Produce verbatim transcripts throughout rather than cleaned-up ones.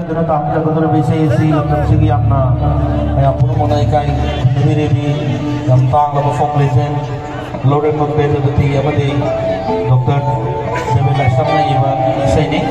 aduna tamda badana bisayasi lamdam sigi amna ya puno monai kai revi yam tang la folk legend loaded with better the amadi Doctor Jamila Samna iba isayni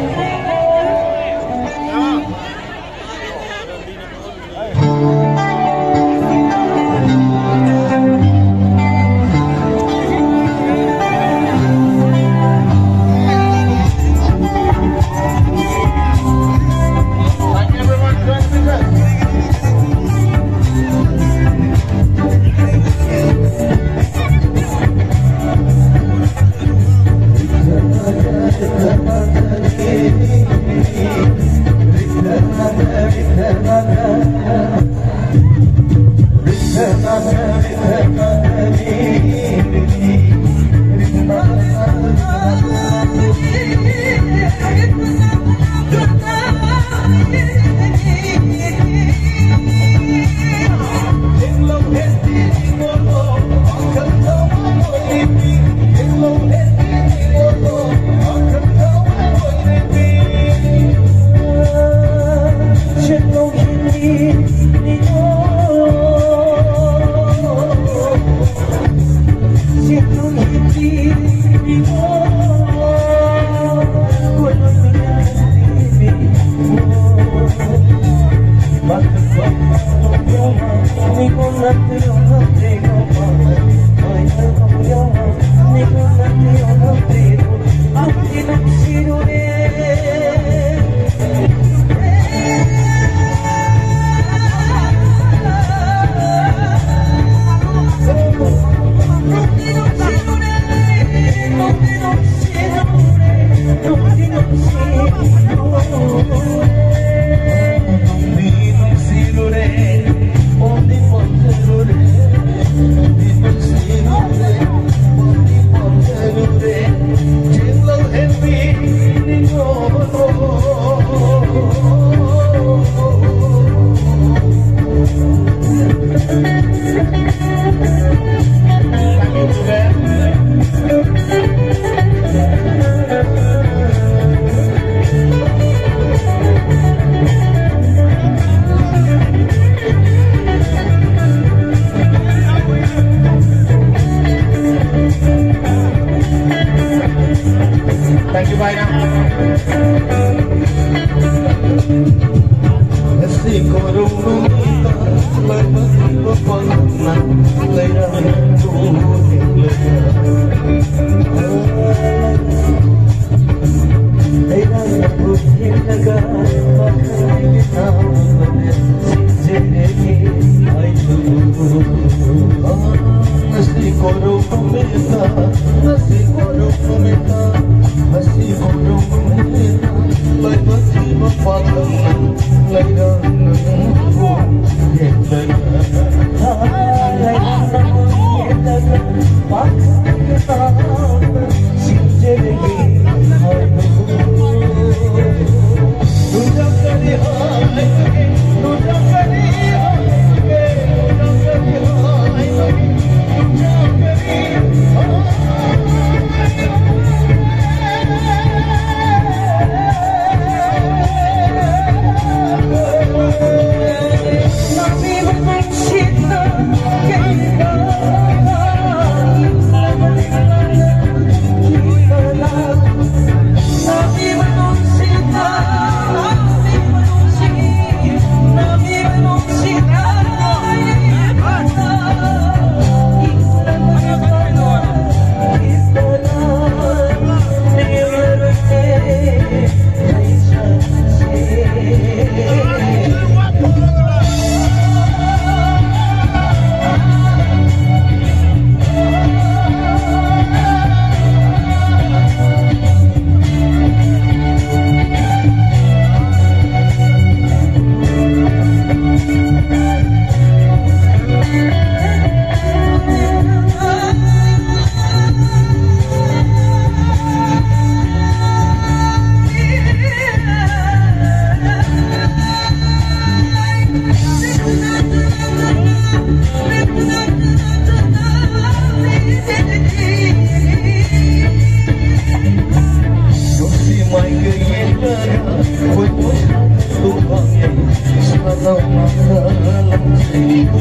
pangai Sanau makalang sa'yo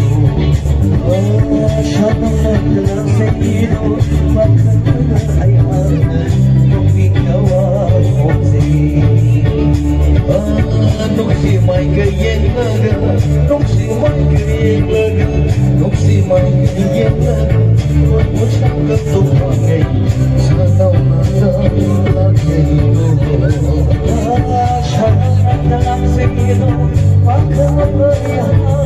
Sanau makalang sa'yo Makalang ay hangan Kung ikaw akong sa'yo Nung si may kayeng laga Nung si may kayeng laga Nung si may kayeng laga Huwag mo siyang katupangay Sanau makalang sa'yo Sanau makalang sa'yo Makalang ay hangan